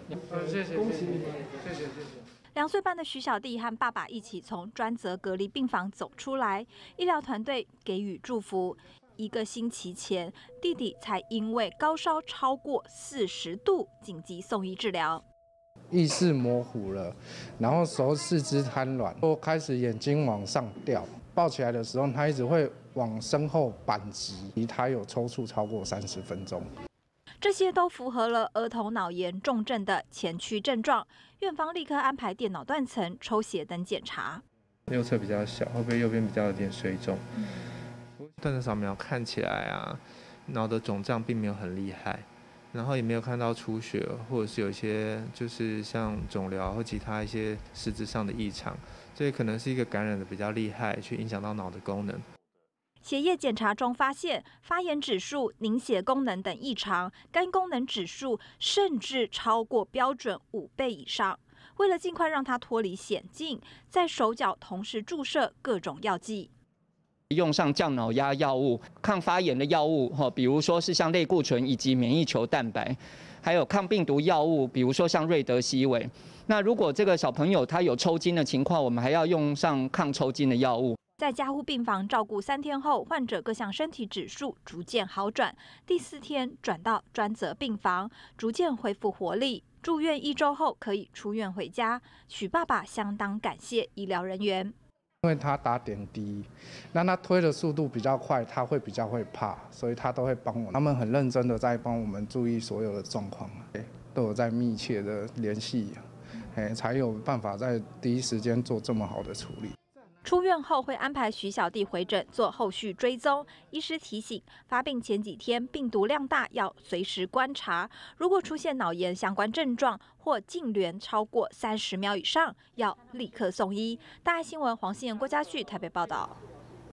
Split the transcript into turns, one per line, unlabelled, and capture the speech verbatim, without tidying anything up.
谢谢谢谢谢谢谢谢。
两岁半的徐小弟和爸爸一起从专责隔离病房走出来，医疗团队给予祝福。一个星期前，弟弟才因为高烧超过四十度紧急送医治疗，
意识模糊了，然后手四肢瘫软，都开始眼睛往上掉。抱起来的时候，他一直会往身后扳直，他有抽搐超过三十分钟。
这些都符合了儿童脑炎重症的前驱症状，院方立刻安排电脑断层、抽血等检查。
右侧比较小，会不会右边比较有点水肿？断层扫描看起来啊，脑的肿胀并没有很厉害，然后也没有看到出血，或者是有一些就是像肿瘤或其他一些实质上的异常，所以可能是一个感染的比较厉害，去影响到脑的功能。
血液检查中发现发炎指数、凝血功能等异常，肝功能指数甚至超过标准五倍以上。为了尽快让他脱离险境，在手脚同时注射各种药剂，
用上降脑压药物、抗发炎的药物，比如说是像类固醇以及免疫球蛋白，还有抗病毒药物，比如说像瑞德西韦。那如果这个小朋友他有抽筋的情况，我们还要用上抗抽筋的药物。
在加护病房照顾三天后，患者各项身体指数逐渐好转。第四天转到专责病房，逐渐恢复活力。住院一周后可以出院回家。许爸爸相当感谢医疗人员，
因为他打点滴，那他推的速度比较快，他会比较会怕，所以他都会帮我。他们很认真的在帮我们注意所有的状况，都有在密切的联系，才有办法在第一时间做这么好的处理。
出院后会安排徐小弟回诊做后续追踪。医师提醒，发病前几天病毒量大，要随时观察。如果出现脑炎相关症状或痉挛超过三十秒以上，要立刻送医。大爱新闻黄信妍、郭嘉旭台北报道。